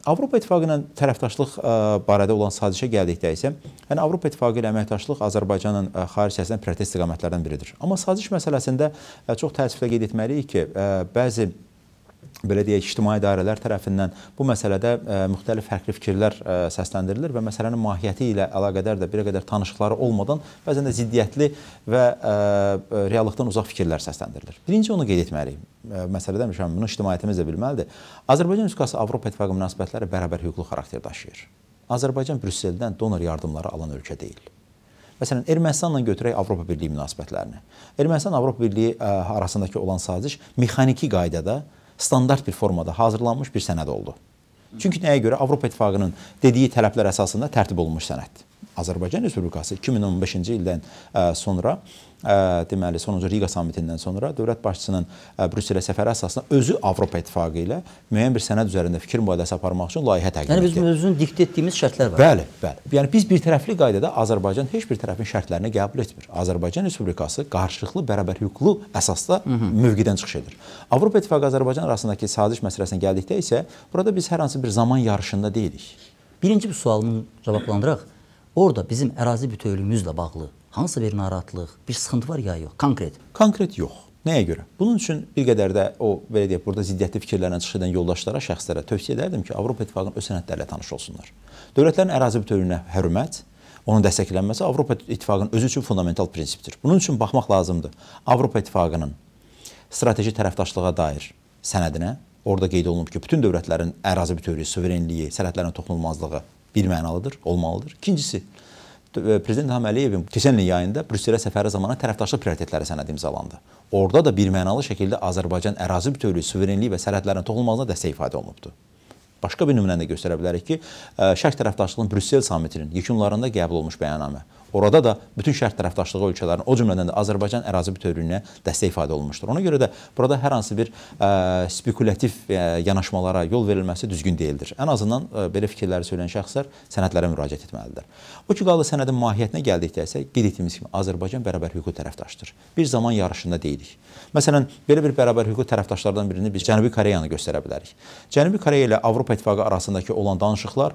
Avropa İttifaqı ilə tərəfdaşlıq barədə olan sazişə gəldikdə isə, yəni Avropa İttifaqı ilə əməkdaşlıq Azərbaycanın xarici siyasətinin prioritet istiqamətlərdən biridir. Amma saziş məsələsində çox təəssüflə qeyd etməliyik ki, bəzi belə deyək, ictimai idarələr tərəfindən bu məsələdə müxtəlif fərqli fikirlər səsləndirilir və məsələnin mahiyyəti ilə əlaqədar da bir qədər tanışıqları olmadan bəzən də ziddiyyətli və reallıqdan uzaq fikirlər səsləndirilir. Birinci onu qeyd etməliyik. Məsələ demişəm, bunu ictimaiyyətimiz də bilməlidir. Azərbaycan Respublikası Avropa İttifaqı münasibətləri bərabər hüquqlu xarakter daşıyır. Azərbaycan Brüsseldən donor yardımları alan ölkə deyil. Məsələn, Ermənistanla götürək Avropa Birliyi münasibətlərini. Ermənistan-Avropa Birliyi arasındakı olan saziş mexaniki qaydada standart bir formada hazırlanmış bir sənəd oldu. Çünki nəyə görə? Avropa İttifaqının dediyi tələblər əsasında tərtib olunmuş sənəddir. Azərbaycan Respublikası 2015-ci ildən sonra, deməli, sonuncu Riga sammitindən sonra dövlət başçısının Brüsselə səfəri əsasında özü Avropa İttifaqı ilə müəyyən bir sənəd üzərində fikir mübadiləsi aparmaq üçün layihə təqdim etdi. Yəni, bizim özünün dikt etdiyimiz şərtlər var. Bəli, bəli. Yəni, biz bir tərəfli qaydada Azərbaycan heç bir tərəfin şərtlərini qəbul etmir. Azərbaycan Respublikası qarşılıqlı, bərabər hüquqlu əsasda mövqedən çıxış edir. Avropa İttifaqı Azərbaycan arasındakı saziş məsələsinə gəldikdə isə, burada biz hər hansı bir zaman yarışında deyilik. Birinci bir sualımı cavablandıraq. Orada bizim ərazi bütövlüyümüzlə bağlı hansısa bir narahatlıq, bir sıxıntı var ya yox? Konkret. Konkret yox. Nəyə görə? Bunun üçün bir qədər də o, belə deyək, burada ziddiyyətli fikirlərlə çıxış edən yoldaşlara, şəxslərə tövsiyə edərdim ki, Avropa İttifaqının öz sənədlərlə tanış olsunlar. Dövlətlərin ərazi bütövlüyünə hörmət, onun dəstəklənməsi Avropa İttifaqının özü üçün fundamental prinsipdir. Bunun üçün baxmaq lazımdır. Avropa İttifaqının strateji tərəfdaşlığa dair sənədinə, orada qeyd olunub ki, bütün dövlətlərin ərazi bütövlüyü, suverenliyi, sərhədlərin toxunulmazlığı bir mənalıdır, olmalıdır. İkincisi, Prezident İlham Əliyevin keçən ilin yayında Brüsselə səfəri zamanı tərəfdaşlıq prioritetləri sənədi imzalandı. Orada da bir mənalı şəkildə Azərbaycan ərazi bütövlüyü, suverenliyi və sərhədlərin toxunulmazlığına dəstək ifadə olunubdur. Başqa bir nümunəni də göstərə bilərik ki, şərq tərəfdaşlığının Brüssel sammitinin yekunlarında qəbul olmuş bəyannamə. Orada da bütün şərq tərəfdaşlığı ölkələrin, o cümlədən də Azərbaycan ərazi bütövlüyünə dəstək ifadə olunmuşdur. Ona görə də burada hər hansı bir spekulativ yanaşmalara yol verilməsi düzgün deyildir. Ən azından belə fikirləri söyləyən şəxslər sənədlərə müraciət etməlidirlər. O ki, qaldı sənədin mahiyyətinə gəldikdə isə qeyd etdiyimiz kimi Azərbaycan bərabər hüquqlu tərəfdaşdır. Bir zaman yarışında deyilik. Məsələn, belə bir bərabər hüquqlu tərəfdaşlardan birini biz Cənubi Koreyanı göstərə bilərik. Cənubi Koreya ilə Avropa İttifaqı arasındakı olan danışıqlar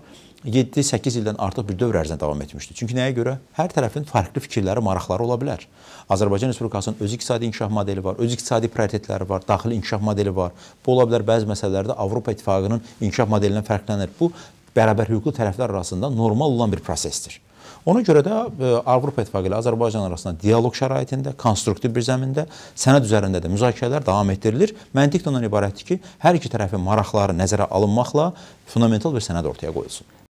7-8 ildən artıq bir dövr ərzində davam etmişdir. Çünki nəyə görə? Hər tərəfin fərqli fikirləri, maraqları ola bilər. Azərbaycan Respublikasının öz iqtisadi inkişaf modeli var, öz iqtisadi prioritetləri var, daxili inkişaf modeli var. Bu ola bilər bəzi məsələlərdə Avropa İttifaqının inkişaf modelindən fərqlənir. Bu, bərabər hüquqlu tərəflər arasında normal olan bir prosesdir. Ona görə də Avropa İttifaqı ilə Azərbaycan arasında dialoq şəraitində, konstruktiv bir zəmində, sənəd üzərində də müzakirələr davam etdirilir. Məntiq də ondan ibarətdir ki, hər iki tərəfin maraqları nəzərə alınmaqla fundamental bir sənəd ortaya qoyulsun.